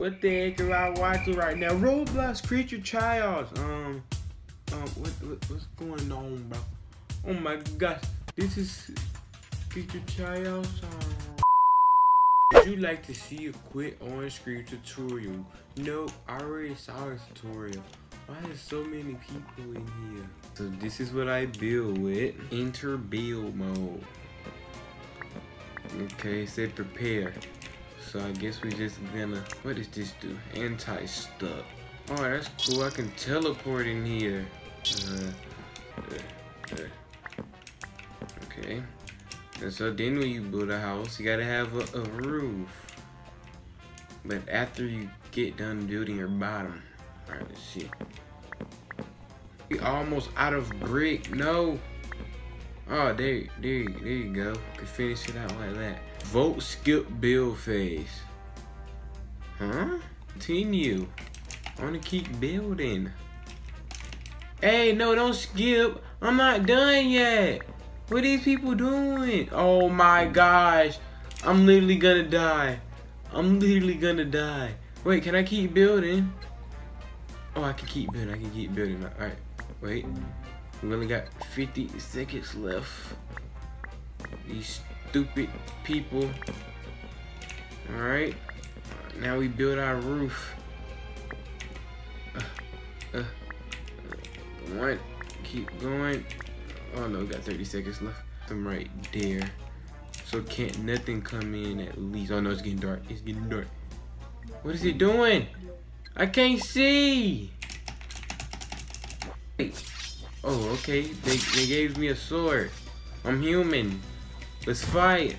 What the heck am I watching right now? Roblox Creature Trials. What's going on, bro? Oh my gosh, this is Creature Trials. Would you like to see a quick on-screen tutorial? Nope, I already saw this tutorial. Why there's so many people in here? So this is what I build with. Enter build mode. Okay, it said prepare. So I guess we just gonna, what does this do? Anti-stuck. Oh, that's cool. I can teleport in here. Okay. And so then when you build a house, you gotta have a roof. But after you get done building your bottom. Alright, let's see. We almost out of brick. No. Oh, there you go. Could finish it out like that. Vote skip build phase. Huh? Continue. I wanna keep building. Hey, no, don't skip. I'm not done yet. What are these people doing? Oh my gosh. I'm literally gonna die. I'm literally gonna die. Wait, can I keep building? Oh, I can keep building. I can keep building. Alright, wait. We only got 50 seconds left. These stupid people. Alright. Now we build our roof. One. Keep going. Oh no, we got 30 seconds left. I'm right there. So can't nothing come in at least. Oh no, it's getting dark. It's getting dark. What is it doing? I can't see. Wait. Oh, okay. They gave me a sword. I'm human. Let's fight.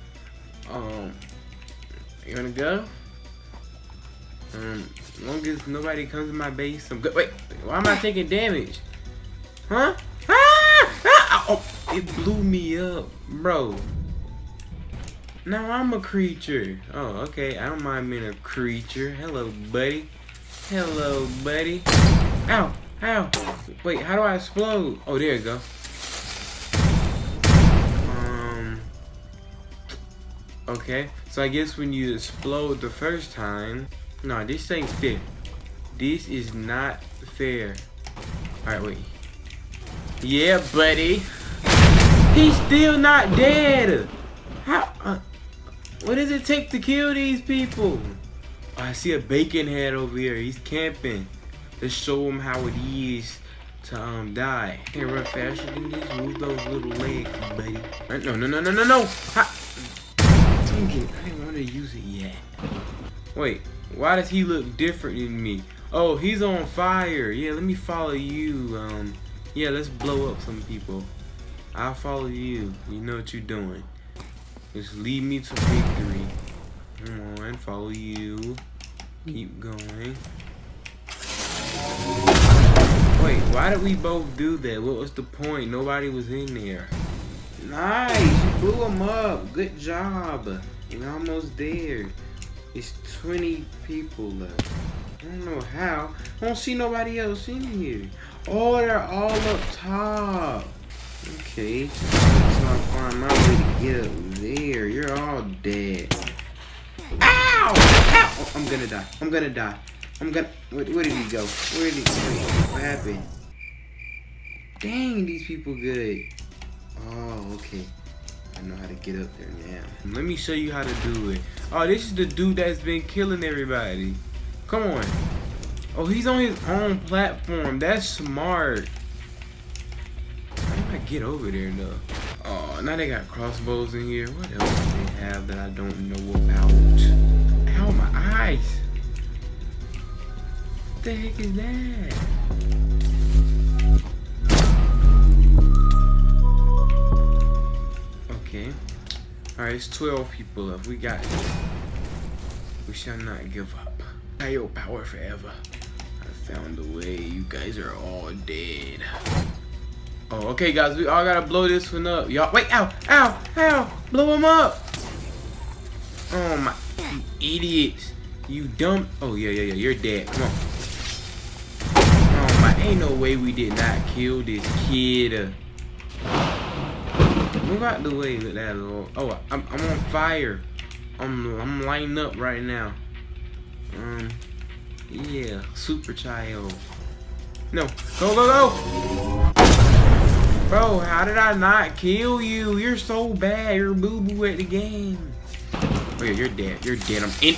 You wanna go? As long as nobody comes to my base, I'm good. Wait, why am I taking damage? Huh? Oh, it blew me up, bro. Now I'm a creature. Oh, okay. I don't mind being a creature. Hello, buddy. Hello, buddy. Ow, ow. Wait, how do I explode? Oh, there you go. Okay. So I guess when you explode the first time, no, this ain't fair. This is not fair. All right, wait. Yeah, buddy. He's still not dead. How? What does it take to kill these people? Oh, I see a bacon head over here. He's camping. Let's show him how it is to die. Can't run faster than this. Move those little legs, buddy. No. Dang it, I didn't want to use it yet. Wait, why does he look different than me? Oh, he's on fire. Yeah, let me follow you. Yeah, let's blow up some people. I'll follow you. You know what you're doing. Just lead me to victory. Come on, follow you. Keep going. Wait, why did we both do that? What was the point? Nobody was in there. Nice, you blew them up. Good job. We're almost there. It's 20 people left. I don't know how. I don't see nobody else in here. Oh, they're all up top. Okay, so I find my way to get up there. You're all dead. Ow! Ow! Oh, I'm gonna die. I'm gonna die. Where did he go? Where did he go? What happened? Dang, these people good. Oh, okay. I know how to get up there now. Let me show you how to do it. Oh, this is the dude that's been killing everybody. Come on. Oh, he's on his own platform. That's smart. How do I get over there though? Oh, now they got crossbows in here. What else do they have that I don't know about? Ow, my eyes. What the heck is that? Okay. Alright, it's 12 people left. We got it. We shall not give up. Higher power forever. I found a way. You guys are all dead. Oh, okay, guys. We all gotta blow this one up. Y'all, wait, ow. Blow him up. Oh, my. You idiots. You dumb. Oh, yeah. You're dead. Come on. Oh, my. Ain't no way we did not kill this kid. Move out the way with that little. Oh, I'm on fire. I'm lighting up right now. Yeah, super child. No, go, go, go! Bro, how did I not kill you? You're so bad. You're boo-boo at the game. Oh yeah, you're dead. You're dead. I'm in.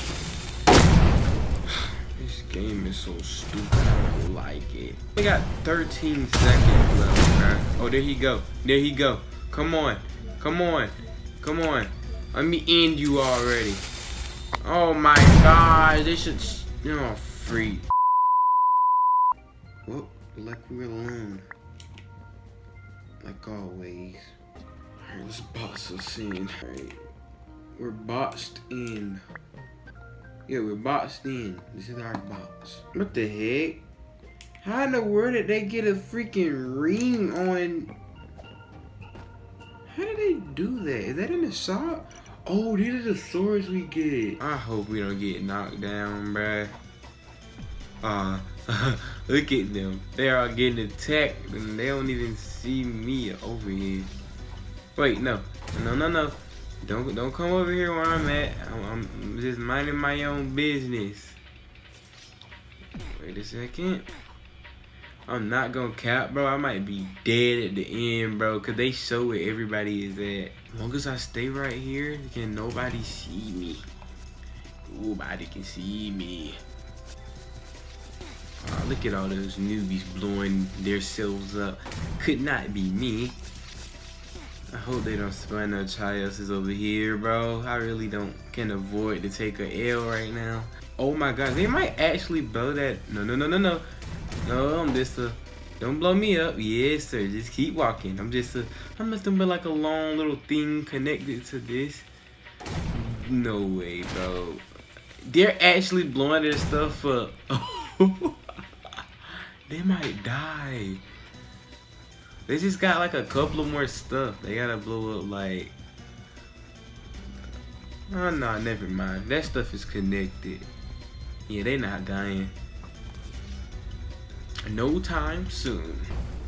This game is so stupid. I don't like it. We got 13 seconds left, man. Oh, there he go. There he go. Come on. Come on. Come on. Let me end you already. Oh my god. They should... Oh, freak. Well, like we're alone. Like always. Alright, let's box us in. Alright. We're boxed in. Yeah, we're boxed in. This is our box. What the heck? How in the world did they get a freaking ring on? How did they do that? Is that in the shop? Oh, these are the swords we get. I hope we don't get knocked down, bruh. Look at them. They are getting attacked and they don't even see me over here. Wait, no. No, no, no. Don't come over here where I'm at. I'm just minding my own business. Wait a second. I'm not gonna cap, bro. I might be dead at the end, bro, cause they show where everybody is at. As long as I stay right here, can nobody see me. Nobody can see me. Look at all those newbies blowing themselves up. Could not be me. I hope they don't spawn no Chioses over here, bro. I really can avoid to take a L right now. Oh my god, they might actually blow that. No, no, no, no, no. No, I'm just don't blow me up. Yes, sir. Just keep walking. I'm just gonna be like a long little thing connected to this. No way, bro. They're actually blowing their stuff up. They might die. They just got like a couple of more stuff. They gotta blow up like... Oh no, never mind. That stuff is connected. Yeah, they not dying. No time soon.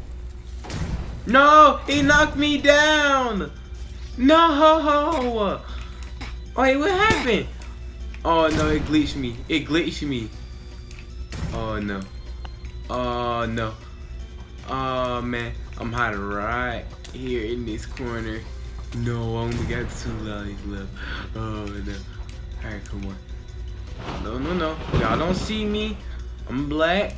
No! He knocked me down! No! Wait, what happened? Oh no, it glitched me. It glitched me. Oh no. Oh no. Oh man. I'm hiding right here in this corner. No, I only got 2 lives left. Oh no. Alright, come on. No, no, no. Y'all don't see me. I'm black.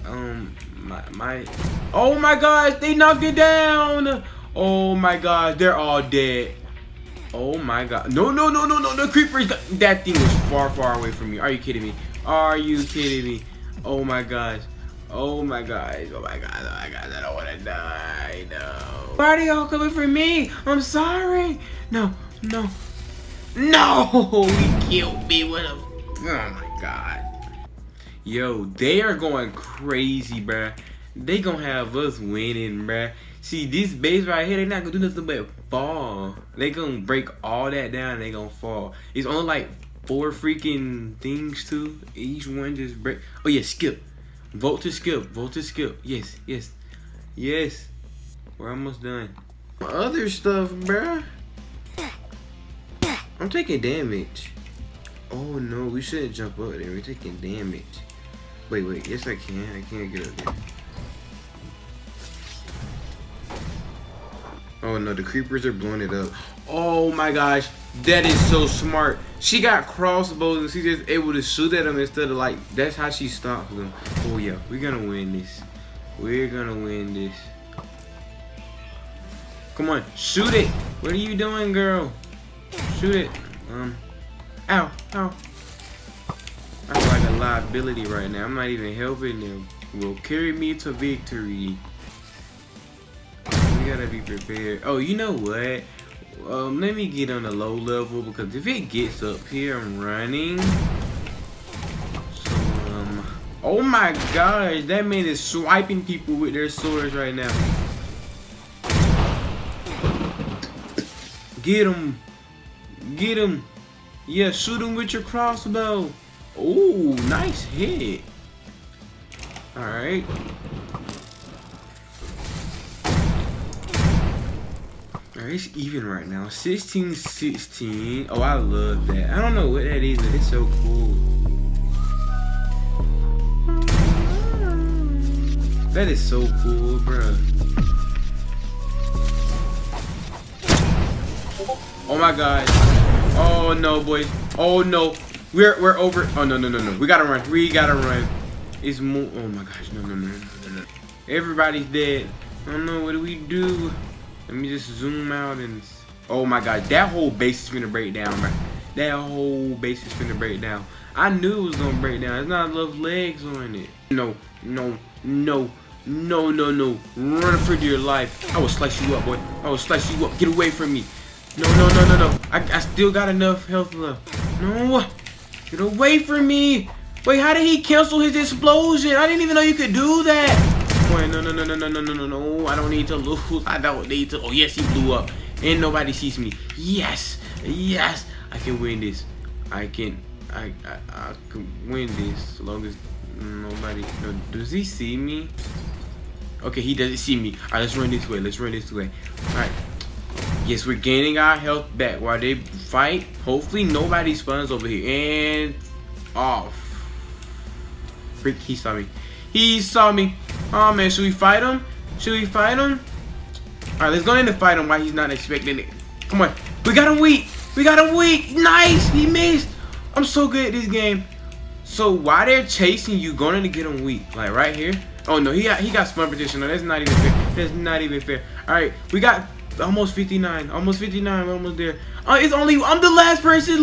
Oh my gosh, they knocked it down. Oh my god, they're all dead. Oh my god. No, no, no, no, no. The creepers. That thing was far, far away from me. Are you kidding me? Are you kidding me? Oh my gosh. Oh my gosh. Oh my god. Oh my god. I don't want to die. No. Why are y'all coming for me? I'm sorry. No, no. No. He killed me with a... Oh my god. Yo, they are going crazy, bruh. They gonna have us winning, bruh. See, this base right here, they not gonna do nothing but fall. They gonna break all that down and they gonna fall. It's only like 4 freaking things too. Each one just break. Oh yeah, skip. Vote to skip. Vote to skip. Yes, yes, yes. We're almost done. Other stuff, bruh. I'm taking damage. Oh no, we shouldn't jump up there. We're taking damage. Wait, wait. Yes, I can. I can't get up there. Oh no, the creepers are blowing it up. Oh my gosh, that is so smart. She got crossbows and she's just able to shoot at them instead of like, that's how she stops them. Oh yeah, we're gonna win this. We're gonna win this. Come on, shoot it. What are you doing, girl? Shoot it. Ow, ow. I feel like a liability right now. I'm not even helping them. Will carry me to victory. We gotta be prepared. Oh, you know what? Let me get on a low level because if it gets up here, I'm running. So, oh my gosh, that man is swiping people with their swords right now. Get him. Get him. Yeah, shoot him with your crossbow. Oh, nice hit. Alright. Alright, it's even right now. 16-16. Oh, I love that. I don't know what that is, but it's so cool. That is so cool, bro. Oh my god. Oh no, boys. Oh no. We're over. Oh no. We gotta run. We gotta run. It's more. Oh my gosh. No. Everybody's dead. I don't know. What do we do? Let me just zoom out and. Oh my god. That whole base is gonna break down, bro. That whole base is gonna break down. I knew it was gonna break down. There's not enough legs on it. No. Run for your life. I will slice you up, boy. I will slice you up. Get away from me. No. I still got enough health left. No. Get away from me. Wait, how did he cancel his explosion? I didn't even know you could do that. Boy, no. I don't need to lose. I don't need to. Oh, yes, he blew up. And nobody sees me. Yes. I can win this. I can win this as long as nobody. No, does he see me? Okay, he doesn't see me. All right, let's run this way. All right. Yes, we're gaining our health back while they fight. Hopefully nobody spawns over here. And off. Freak, he saw me. Oh man, should we fight him? Alright, let's go in and fight him while he's not expecting it. Come on. We got him weak. Nice. He missed. I'm so good at this game. So while they're chasing you, going to get him weak. Like right here. Oh no, he got spawn protection. No, that's not even fair. Alright, we got almost 59. We're almost there. I'm the last person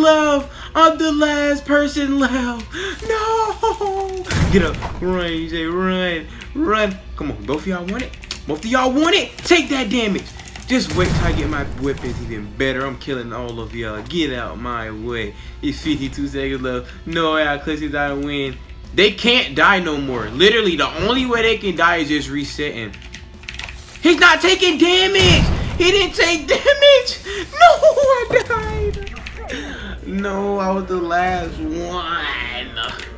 left. No. Get up. Run, EJ. Run. Come on. Both of y'all want it. Take that damage. Just wait till I get my weapons even better. I'm killing all of y'all. Get out my way. It's 52 seconds left. No way I clutch I win. They can't die no more. Literally, the only way they can die is just resetting. He's not taking damage. He didn't take damage. No, I died. No, I was the last one.